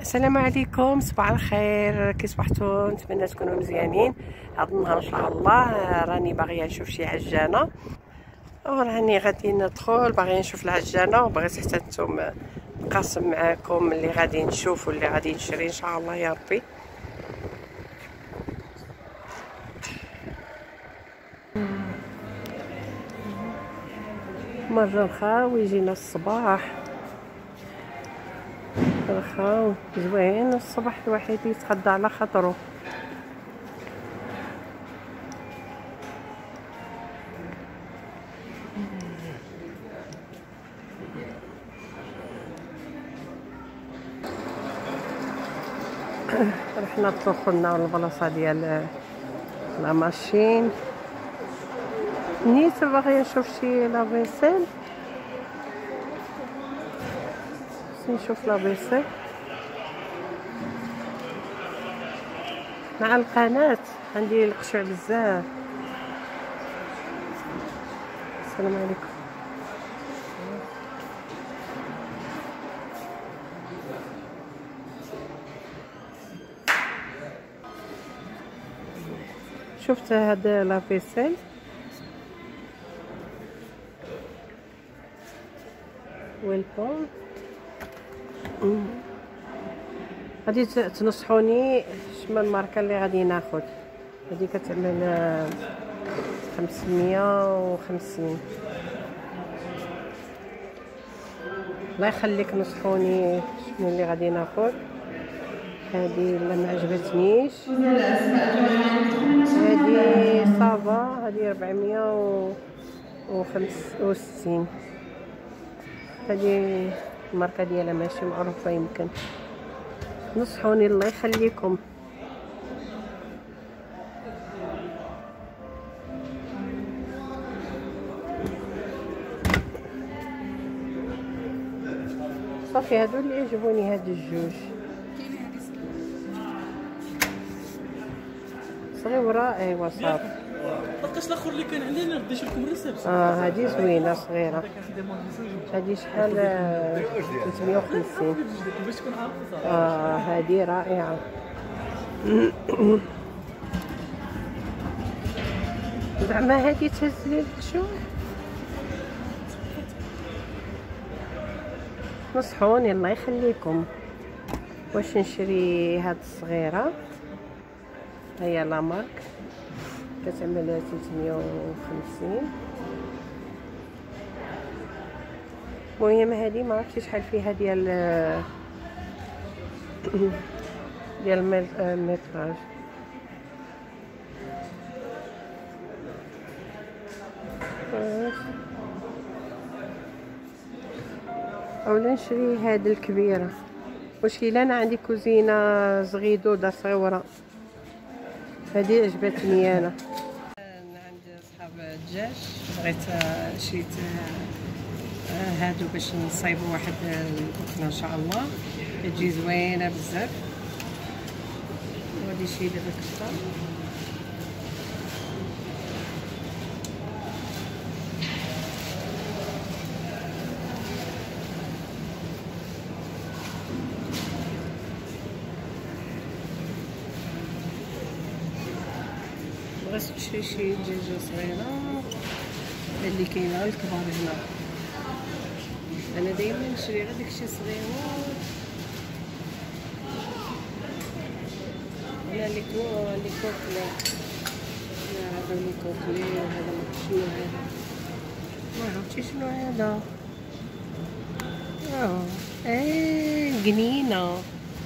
السلام عليكم، صباح الخير. كي صبحتوا؟ نتمنى تكونوا مزيانين. هذا النهار ان شاء الله راني باغيه نشوف شي عجانه، وراني غادي ندخل باغيه نشوف العجانه، وبغيت حتى نتوما نقاسم معاكم اللي غادي نشوف واللي غادي نشري ان شاء الله يا ربي. مرة رخاو يجينا الصباح، رخاو زوين الصباح، الواحد يتغدى على خاطرو. رحنا دخلنا البلاصه ديال لا ماشين، نيت باغيه نشوف شي لافيسيل، نشوف لافيسيل مع القناة. عندي القشع بزاف. السلام عليكم. شفت هذا لافيسيل والبون، غادي تنصحوني شنو الماركه اللي غادي ناخذ. هذه كتعمل 550. الله يخليك نصحوني شنو اللي غادي ناخذ. هذه لا ما عجبتنيش، هذه صافا، هذه 465. هذه الماركه ديالها ماشي معروفه، يمكن نصحوني الله يخليكم. صافي هادو اللي يعجبوني، هاد الجوج صغيره. ايوا صافي. بقاش الاخر اللي كان عندنا نديش لكم ريسبت. هادي زوينه صغيره. هادي شحال؟ 350 باش تكون عارف صراحه. هادي رائعه. زعما هادي تهز لي الشوف. نصحوني الله يخليكم واش نشري. هاد الصغيره هي لا مارك كتعمل 350. المهم هذه ما عرفتش شحال فيها ديال المتراج. اولا نشري هاد الكبيره. مشكله انا عندي كوزينه صغيدوده صغيره، هذه عجبتني انا. عند اصحاب الدجاج بغيت شريت هادو باش نصايبوا واحد البقره ان شاء الله، تجي زوينه بزاف. وغادي نشري دابا كفته. بغيت نشري شي دجاجه صغيره اللي كاينه الكبار هنا. انا دائما نشري غير داكشي صغير. هنا لي كوكلي، هذا لي كوكلي، وهذا شنو هذا ما عرفتش شنو هذا. قنينه.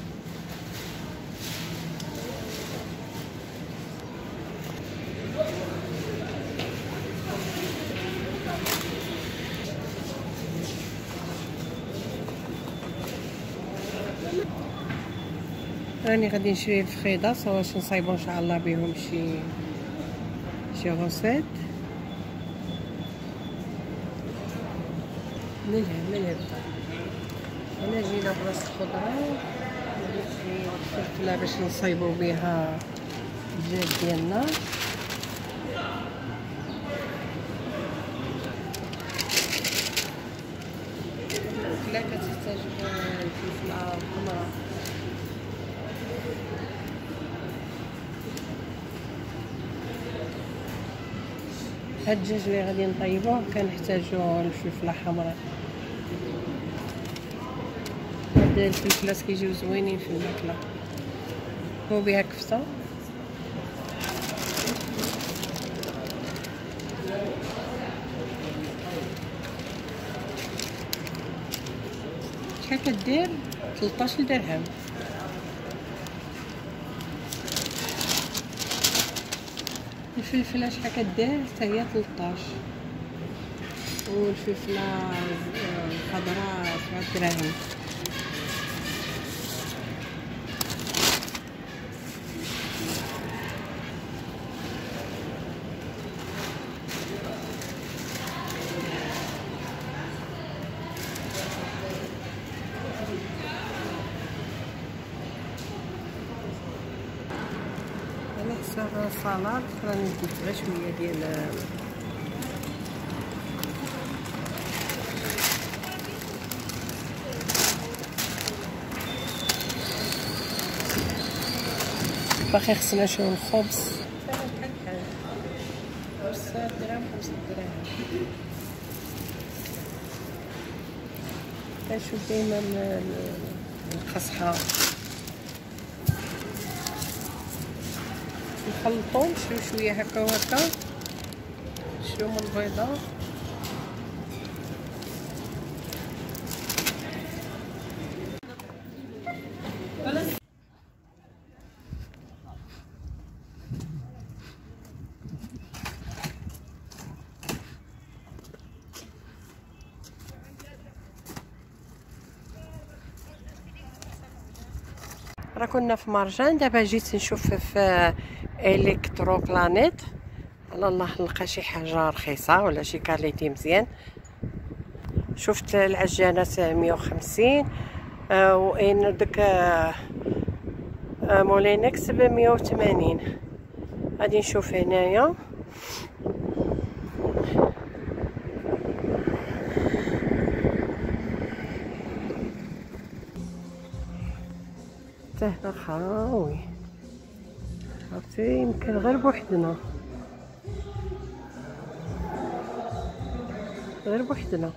راني غادي نشري الفخيده واش نصايبو ان شاء الله بهم شي غوسيت. ملهب. انا جينا بلاصه الخضره، نشري الفلفله باش نصايبو بها الدجاج ديالنا. الفلفله كتحتاج الفلفله الحمراء هاد الدجاج اللي غادي نطيبوه كنحتاجو الفلفله حمراء. هاد الفلفلات كيجيو زوينين في الماكله، هو بها كفته. شحال كدير؟ 13 درهم. الفلفله شحال كدير؟ حتى هي 13. والفلفله الخضراء 7 دراهم. على حساب السلطه راني درت غير شويه ديال باقي خصنا شويه الخبز. بحال 6 دراهم 5 دراهم. كنشوف ديما القصحه نخلطهم شويه هكا وهكا، شويه من البيضه راه كنا في مرجان. دابا جيت نشوف في الكترو بلانيت، على الله نلقى شي حاجه رخيصه ولا شي كاليتي مزيان. شفت العجانات 150 وين داك مولينكس ب 180. غادي نشوف هنايا. حتى هنا خاوي، عرفتي يمكن غير بوحدنا، غير بوحدنا.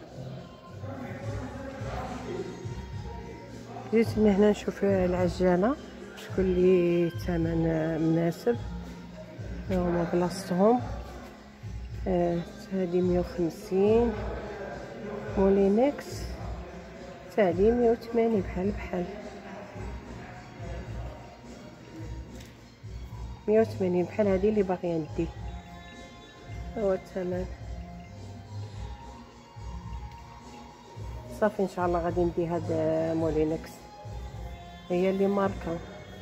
جيت من هنا نشوف العجانه شكون اللي الثمن مناسب. هما بلاصتهم. هادي 150 مولينكس، هادي 180 بحال 180 بحال هادي اللي باغيه ندي. هو الثمن صافي. ان شاء الله غادي ندي هاد مولينكس، هي اللي ماركه.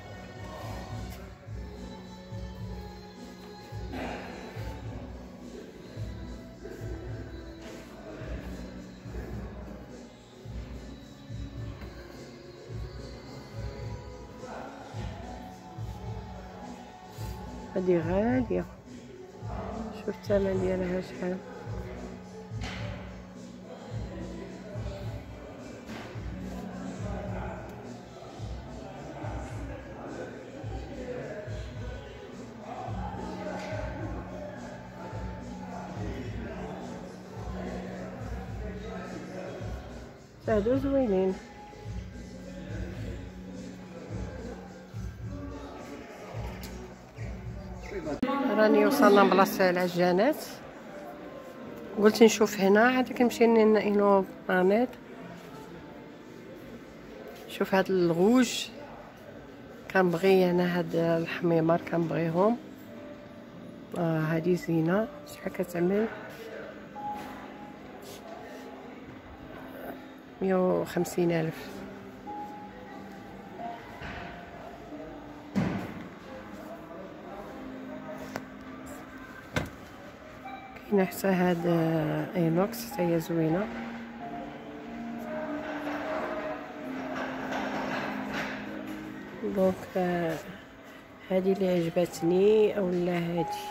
هادي غاليه، شوف الثمن ديالها شحال. هادو زوينين. راني وصلنا بلاصه العجانات، قلت نشوف هنا عاد كنمشي نينو بلانيت. شوف هاد الغوج كنبغي انا، هاد الحميمر كنبغيهم. هادي زينه. شحال كتعمل؟ 150,000. كاينه حتى هاد اينوكس حتى هي زوينه. دونك هادي اللي عجبتني اولا هادي.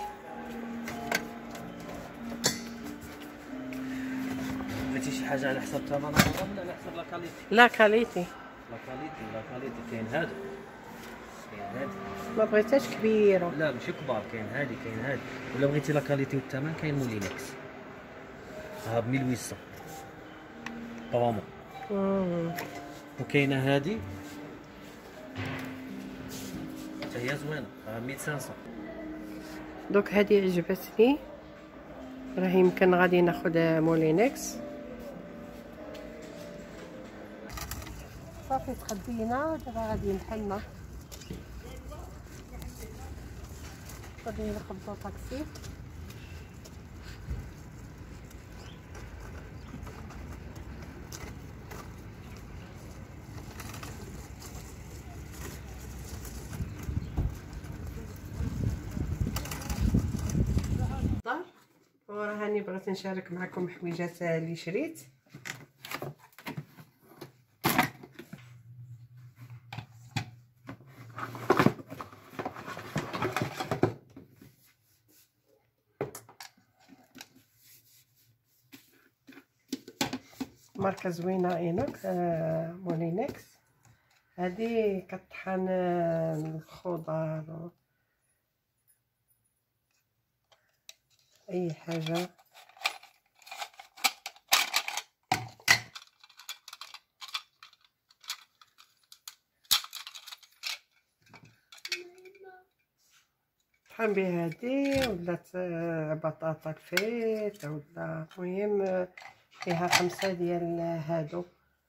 بغيتي شي حاجه على حساب الثمن ولا على حساب لا كاليتي؟ لا كاليتي. لا كاليتي كاين هادو كاين هادي. ما بغيتهاش كبيره. لا ماشي كبار، كاين هادي كاين هادي. ولا بغيتي لا كاليتي والثمن كاين مولينكس ها ب 1800 برومو. وكاينه هادي حتى هي زوينه ها 1500. دوك هادي عجبتني، راه يمكن غادي ناخذ مولينكس. صافي تغدينا، دابا غادي نحلنا، غادي نخبطو طاكسي. وراه هاني بغيت نشارك معكم حويجات اللي شريت. ماركه زوينه اينوكس، مولينكس. هذه كطحن الخضار اي حاجه. طحن بها هادي ولات بطاطا الفيت ولا المهم فيها 5 ديال هادو.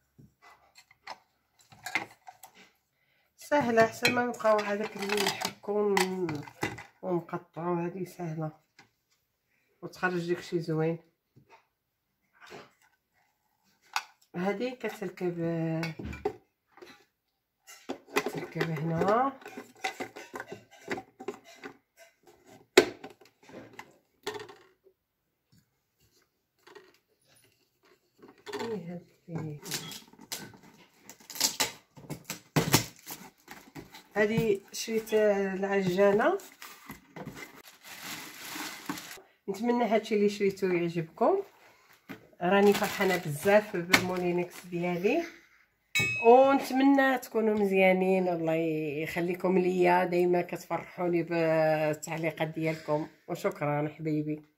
سهله احسن ما نبقاو هذاك اللي نحكو ونقطعو. هذه سهله وتخرج داكشي زوين. هذه كتركب هنا. هذه شريت العجانه. نتمنى هادشي اللي شريتو يعجبكم. راني فرحانه بزاف بالمولينكس ديالي، ونتمنى تكونوا مزيانين. الله يخليكم ليا، دائما كتفرحوني بالتعليقات ديالكم، وشكرا حبيبي.